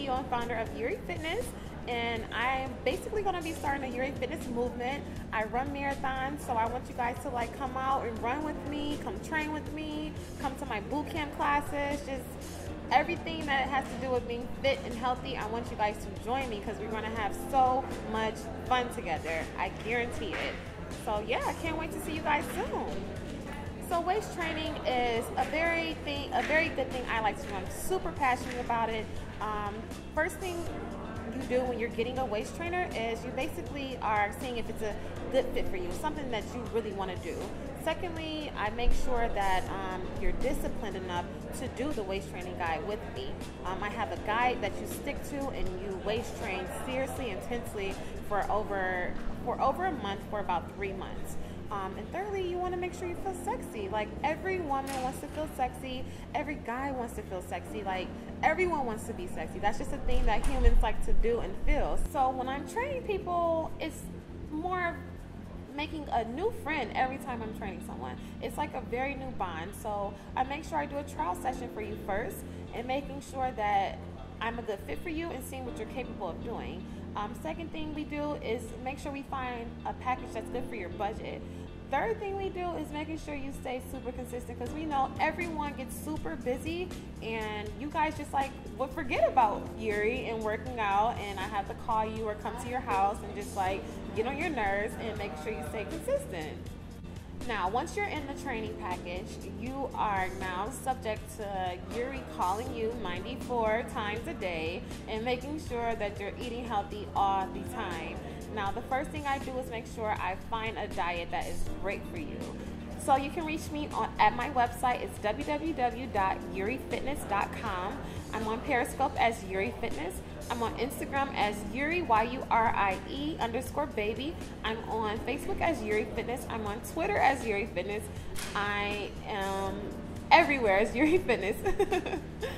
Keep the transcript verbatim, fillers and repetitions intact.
E O and founder of Yuri Fitness, and I'm basically going to be starting a Yuri Fitness movement. I run marathons, so I want you guys to like come out and run with me, come train with me, come to my boot camp classes, just everything that has to do with being fit and healthy. I want you guys to join me because we're going to have so much fun together. I guarantee it. So yeah, I can't wait to see you guys soon. So waist training is a very thing, a very good thing I like to do. I'm super passionate about it. Um, first thing you do when you're getting a waist trainer is you basically are seeing if it's a good fit for you, something that you really want to do. Secondly, I make sure that um, you're disciplined enough to do the waist training guide with me. Um, I have a guide that you stick to and you waist train seriously, intensely for over for over a month, for about three months. Um, and thirdly, you want to make sure you feel sexy. Like every woman wants to feel sexy. Every guy wants to feel sexy. Like everyone wants to be sexy. That's just a thing that humans like to do and feel. So when I'm training people, it's more of making a new friend every time I'm training someone. It's like a very new bond. So I make sure I do a trial session for you first and making sure that I'm a good fit for you and seeing what you're capable of doing. Um, second thing we do is make sure we find a package that's good for your budget. Third thing we do is making sure you stay super consistent, because we know everyone gets super busy and you guys just like will forget about Yuri and working out, and I have to call you or come to your house and just like get on your nerves and make sure you stay consistent. Now, once you're in the training package, you are now subject to Yuri calling you ninety-four times a day and making sure that you're eating healthy all the time. Now, the first thing I do is make sure I find a diet that is great for you. So you can reach me on at my website. It's w w w dot yuri fitness dot com. I'm on Periscope as Yuri Fitness. I'm on Instagram as Yuri, Y U R I E underscore baby. I'm on Facebook as Yuri Fitness. I'm on Twitter as Yuri Fitness. I am everywhere as Yuri Fitness.